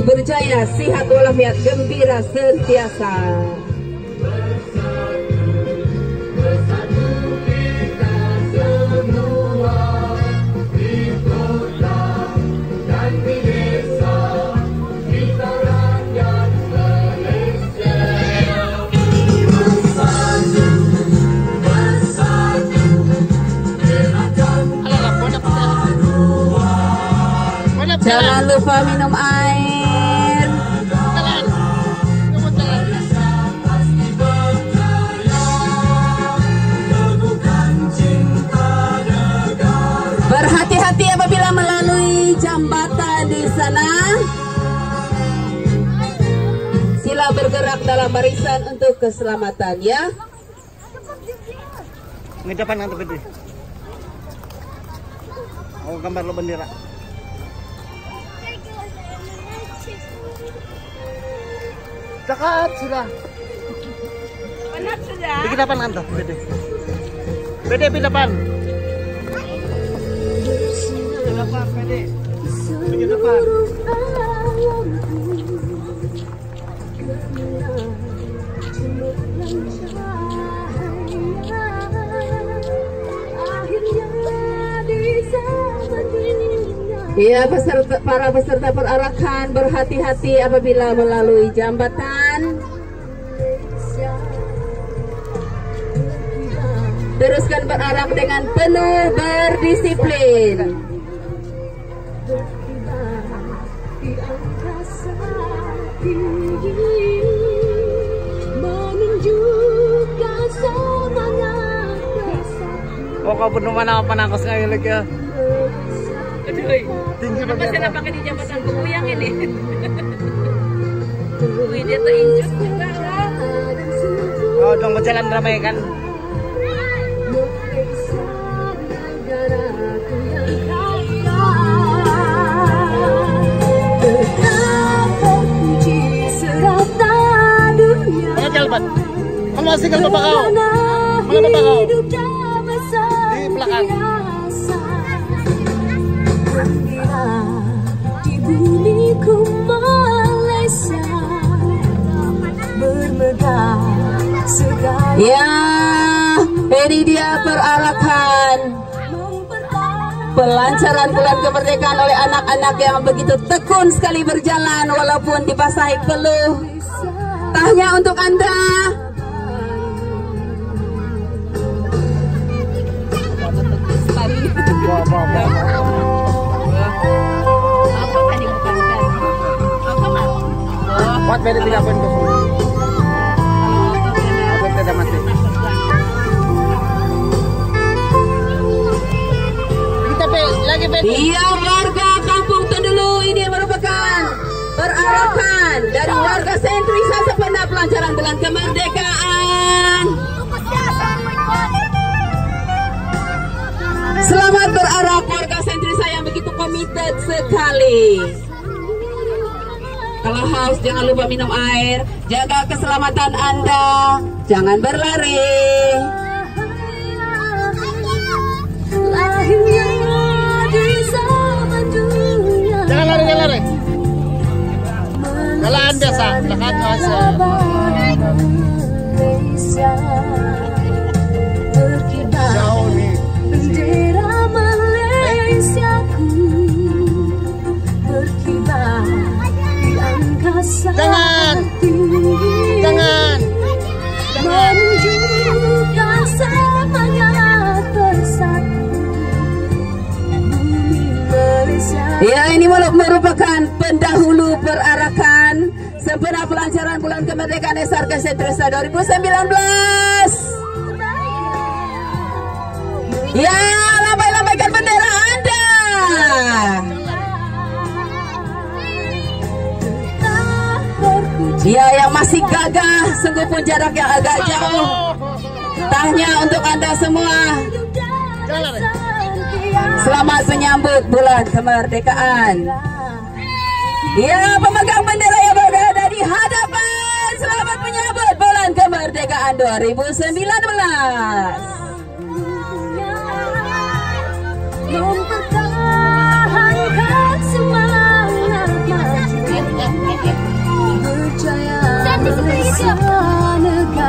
berjaya, sihat walafiat, gembira sentiasa. Jangan lupa minum air. Berhati-hati apabila melalui jambatan di sana. Sila bergerak dalam barisan untuk keselamatan ya. Ini depan nanti gede. Mau gambar lo bendera. Dekat sudah. Benar sudah. Pergi depan kantor, bede. Bede pergi depan. Depan, bede. Pergi depan. Ya, para peserta perarakan berhati-hati apabila melalui jambatan. Teruskan berarak dengan penuh berdisiplin. Oh, kau penuh mana panangkos ngayon lagi ya? Tinggi banget. Kenapa saya pakai di jambatan kebuyang ini? Wih, dia terinjak juga lah. Oh, dong berjalan ramai kan? Ayo jalan, kamu masih kan bapak kau? Mana bapak kau? Di belakang. Di bumiku Malaysia bermegah segala. Ya, ini dia perarakan pelancaran bulan kemerdekaan oleh anak-anak yang begitu tekun sekali berjalan walaupun dibasahi peluh. Tahnya untuk Anda. Buat beda 3 poin kosong. Aku tidak mati. Kita lagi beda. Iya, warga Kampung Tondulu ini merupakan perarakan dari warga Sentrisa sepenuhnya pelancaran bulan kemerdekaan. Selamat berarak warga Sentrisa yang begitu komited sekali. Kalau haus jangan lupa minum air, jaga keselamatan Anda, jangan berlari. Jangan lari, jangan lari. Jalan biasa, dekat aja. Jauh nih. Bendera Malaysiaku berkibar di angkasa. Jangan, jangan, menunjukkan semangat bersatu bumi Malaysia. Ya, ini merupakan pendahulu perarakan sempena pelancaran bulan kemerdekaan SRK Sentrisa 2019. Ya, lambai-lambaikan bendera Anda. Ya, yang masih gagah, sungguh pun jarak yang agak jauh. Tahnya untuk Anda semua. Selamat menyambut bulan kemerdekaan. Ya, pemegang bendera yang berada di hadapan, selamat menyambut bulan kemerdekaan 2019. Mempertahankan semangat maju. Malaysia negara